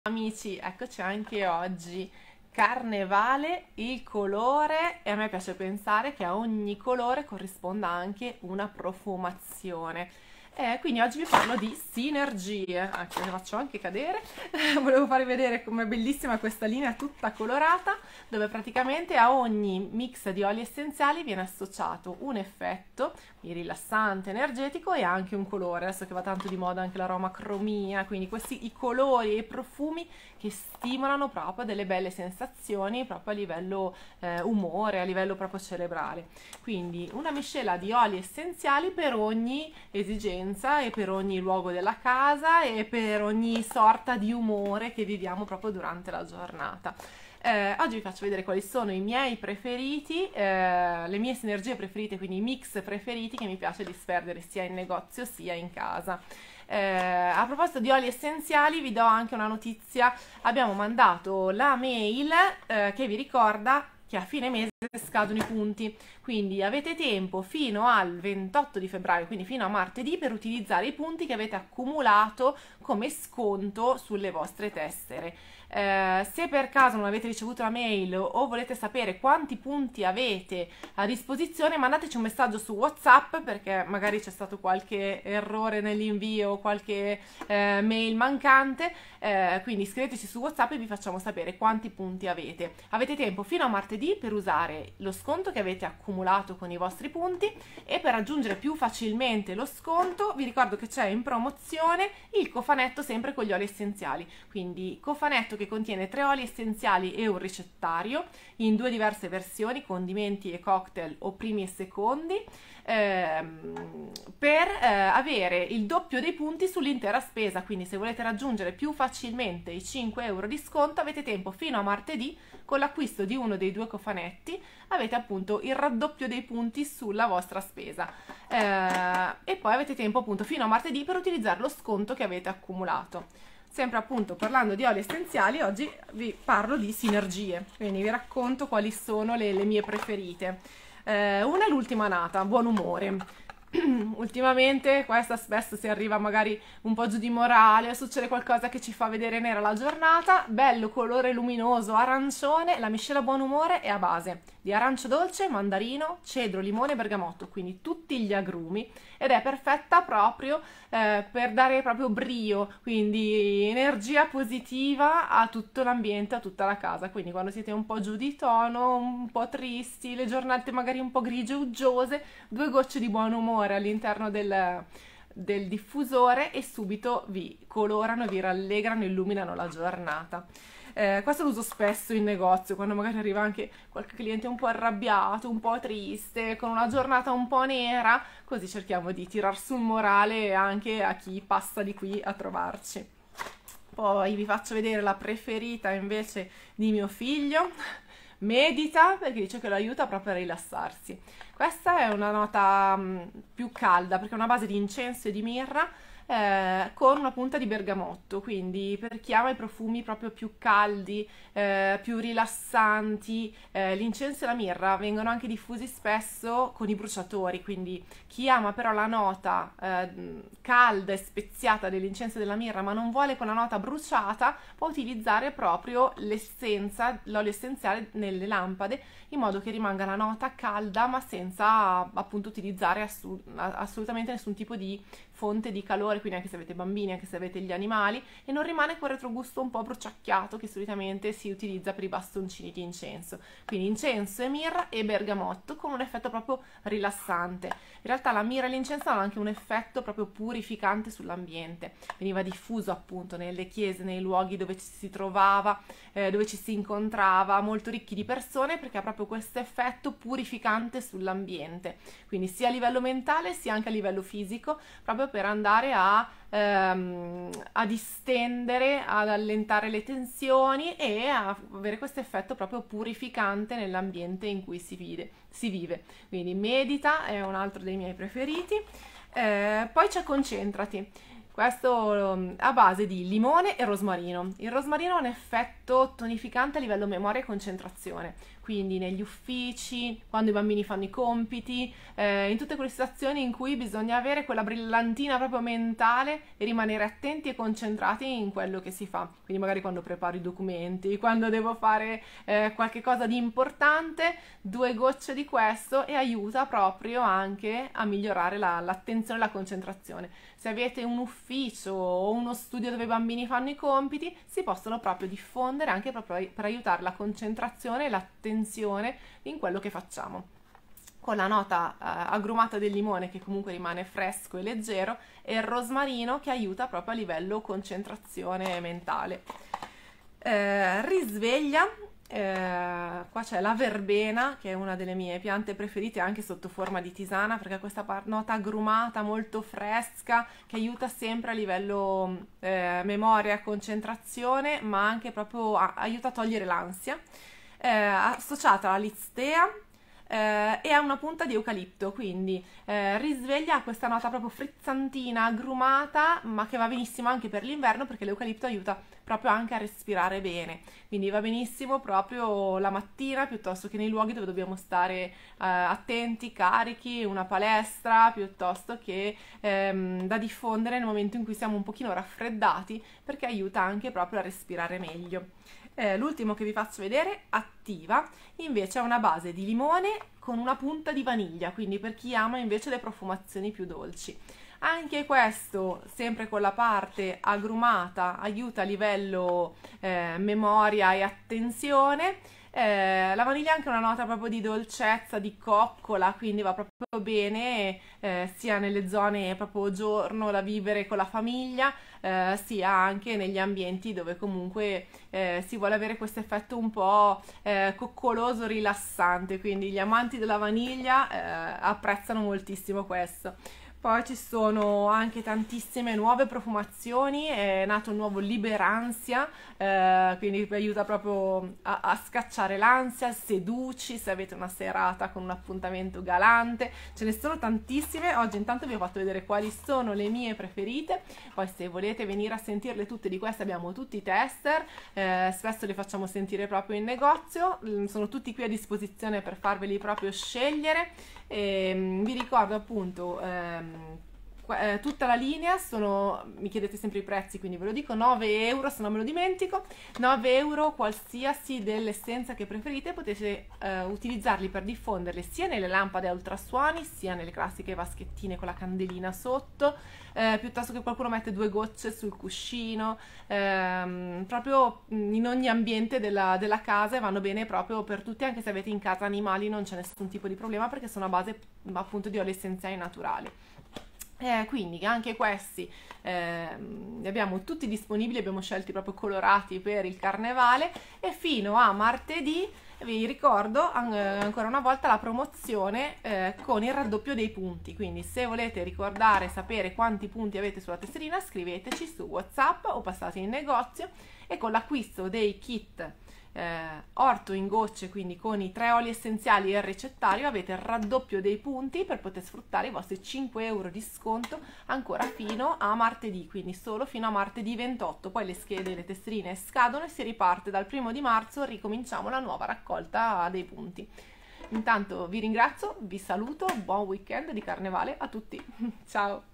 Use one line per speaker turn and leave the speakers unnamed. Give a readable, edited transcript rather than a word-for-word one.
Amici, eccoci anche oggi. Carnevale, il colore, e a me piace pensare che a ogni colore corrisponda anche una profumazione. Quindi oggi vi parlo di sinergie. Ecco, le faccio anche cadere. Volevo farvi vedere com'è bellissima questa linea tutta colorata, dove praticamente a ogni mix di oli essenziali viene associato un effetto rilassante, energetico e anche un colore. Adesso che va tanto di moda anche l'aromacromia, quindi questi i colori e i profumi che stimolano proprio delle belle sensazioni proprio a livello umore, a livello proprio cerebrale. Quindi una miscela di oli essenziali per ogni esigenza e per ogni luogo della casa e per ogni sorta di umore che viviamo proprio durante la giornata. Oggi vi faccio vedere quali sono i miei preferiti, le mie sinergie preferite, quindi i mix preferiti che mi piace disperdere sia in negozio sia in casa. A proposito di oli essenziali vi do anche una notizia: abbiamo mandato la mail che vi ricorda che a fine mese scadono i punti, quindi avete tempo fino al 28 di febbraio, quindi fino a martedì, per utilizzare i punti che avete accumulato come sconto sulle vostre tessere. Se per caso non avete ricevuto la mail o volete sapere quanti punti avete a disposizione, mandateci un messaggio su WhatsApp, perché magari c'è stato qualche errore nell'invio, qualche mail mancante, quindi scriveteci su WhatsApp e vi facciamo sapere quanti punti avete. Avete tempo fino a martedì per usare lo sconto che avete accumulato con i vostri punti, e per raggiungere più facilmente lo sconto vi ricordo che c'è in promozione il cofanetto sempre con gli oli essenziali, quindi cofanetto che contiene 3 oli essenziali e un ricettario in 2 diverse versioni, condimenti e cocktail o primi e secondi, per avere il doppio dei punti sull'intera spesa. Quindi se volete raggiungere più facilmente i 5 euro di sconto avete tempo fino a martedì. Con l'acquisto di uno dei 2 cofanetti avete appunto il raddoppio dei punti sulla vostra spesa, e poi avete tempo appunto fino a martedì per utilizzare lo sconto che avete accumulato. Sempre appunto parlando di oli essenziali, oggi vi parlo di sinergie, quindi vi racconto quali sono le mie preferite. Una è l'ultima nata, buon umore. Ultimamente questa spesso si arriva magari un po' giù di morale, succede qualcosa che ci fa vedere nera la giornata, bello colore luminoso arancione. La miscela buon umore è a base di arancio dolce, mandarino, cedro, limone e bergamotto, quindi tutti gli agrumi, ed è perfetta proprio per dare proprio brio, quindi energia positiva a tutto l'ambiente, a tutta la casa. Quindi quando siete un po' giù di tono, un po' tristi, le giornate magari un po' grigie, uggiose, 2 gocce di buon umore all'interno del diffusore e subito vi colorano, vi rallegrano, illuminano la giornata. Questo lo uso spesso in negozio, quando magari arriva anche qualche cliente un po' arrabbiato, un po' triste, con una giornata un po' nera, così cerchiamo di tirar su il morale anche a chi passa di qui a trovarci. Poi vi faccio vedere la preferita invece di mio figlio. Medita, perché dice che lo aiuta proprio a rilassarsi. Questa è una nota più calda, perché è una base di incenso e di mirra, con una punta di bergamotto, quindi per chi ama i profumi proprio più caldi, più rilassanti. L'incenso e la mirra vengono anche diffusi spesso con i bruciatori, quindi chi ama però la nota calda e speziata dell'incenso e della mirra ma non vuole quella nota bruciata, può utilizzare proprio l'essenza, l'olio essenziale nelle lampade, in modo che rimanga la nota calda ma senza appunto utilizzare assolutamente nessun tipo di fonte di calore, quindi anche se avete bambini, anche se avete gli animali, e non rimane quel retrogusto un po' bruciacchiato che solitamente si utilizza per i bastoncini di incenso. Quindi incenso e mirra e bergamotto, con un effetto proprio rilassante. In realtà la mirra e l'incenso hanno anche un effetto proprio purificante sull'ambiente. Veniva diffuso appunto nelle chiese, nei luoghi dove ci si trovava, dove ci si incontrava, molto ricchi di persone, perché ha proprio questo effetto purificante sull'ambiente, quindi sia a livello mentale sia anche a livello fisico, proprio per andare a distendere, ad allentare le tensioni e a avere questo effetto proprio purificante nell'ambiente in cui si vive. Quindi medita è un altro dei miei preferiti. Poi c'è concentrati. Questo a base di limone e rosmarino. Il rosmarino ha un effetto tonificante a livello memoria e concentrazione, quindi negli uffici, quando i bambini fanno i compiti, in tutte quelle situazioni in cui bisogna avere quella brillantina proprio mentale e rimanere attenti e concentrati in quello che si fa. Quindi magari quando preparo i documenti, quando devo fare qualche cosa di importante, 2 gocce di questo e aiuta proprio anche a migliorare l'attenzione e la concentrazione. Se avete un ufficio o uno studio dove i bambini fanno i compiti, si possono proprio diffondere anche proprio per aiutare la concentrazione e l'attenzione in quello che facciamo. Con la nota agrumata del limone, che comunque rimane fresco e leggero, e il rosmarino, che aiuta proprio a livello concentrazione mentale. Risveglia. Qua c'è la verbena, che è una delle mie piante preferite anche sotto forma di tisana, perché ha questa nota agrumata molto fresca che aiuta sempre a livello memoria, concentrazione, ma anche proprio aiuta a togliere l'ansia. Associata alla listea e ha una punta di eucalipto, quindi risveglia questa nota proprio frizzantina, agrumata, ma che va benissimo anche per l'inverno, perché l'eucalipto aiuta proprio anche a respirare bene, quindi va benissimo proprio la mattina, piuttosto che nei luoghi dove dobbiamo stare attenti, carichi, una palestra, piuttosto che da diffondere nel momento in cui siamo un pochino raffreddati, perché aiuta anche proprio a respirare meglio. L'ultimo che vi faccio vedere, attiva, invece è una base di limone con una punta di vaniglia, quindi per chi ama invece le profumazioni più dolci. Anche questo, sempre con la parte agrumata, aiuta a livello memoria e attenzione. La vaniglia ha anche una nota proprio di dolcezza, di coccola, quindi va proprio bene sia nelle zone proprio giorno da vivere con la famiglia, sia anche negli ambienti dove comunque si vuole avere questo effetto un po' coccoloso, rilassante, quindi gli amanti della vaniglia apprezzano moltissimo questo. Poi ci sono anche tantissime nuove profumazioni, è nato un nuovo Liberansia, quindi vi aiuta proprio a scacciare l'ansia, seduci se avete una serata con un appuntamento galante, ce ne sono tantissime. Oggi intanto vi ho fatto vedere quali sono le mie preferite, poi se volete venire a sentirle tutte di queste abbiamo tutti i tester, spesso le facciamo sentire proprio in negozio, sono tutti qui a disposizione per farveli proprio scegliere. Vi ricordo appunto tutta la linea, mi chiedete sempre i prezzi, quindi ve lo dico, 9 euro se non me lo dimentico, 9 euro qualsiasi dell'essenza che preferite, potete utilizzarli per diffonderli sia nelle lampade a ultrasuoni, sia nelle classiche vaschettine con la candelina sotto, piuttosto che qualcuno mette 2 gocce sul cuscino, proprio in ogni ambiente della casa, e vanno bene proprio per tutti, anche se avete in casa animali non c'è nessun tipo di problema, perché sono a base appunto di oli essenziali naturali. Quindi anche questi li abbiamo tutti disponibili, abbiamo scelti proprio colorati per il carnevale, e fino a martedì vi ricordo ancora una volta la promozione con il raddoppio dei punti, quindi se volete ricordare e sapere quanti punti avete sulla tesserina, scriveteci su WhatsApp o passate in negozio, e con l'acquisto dei kit orto in gocce, quindi con i 3 oli essenziali e il ricettario, avete il raddoppio dei punti per poter sfruttare i vostri 5 euro di sconto ancora fino a martedì, quindi solo fino a martedì 28. Poi le schede e le tesserine scadono e si riparte dal 1° marzo, ricominciamo la nuova raccolta dei punti. Intanto vi ringrazio, vi saluto, buon weekend di carnevale a tutti. Ciao!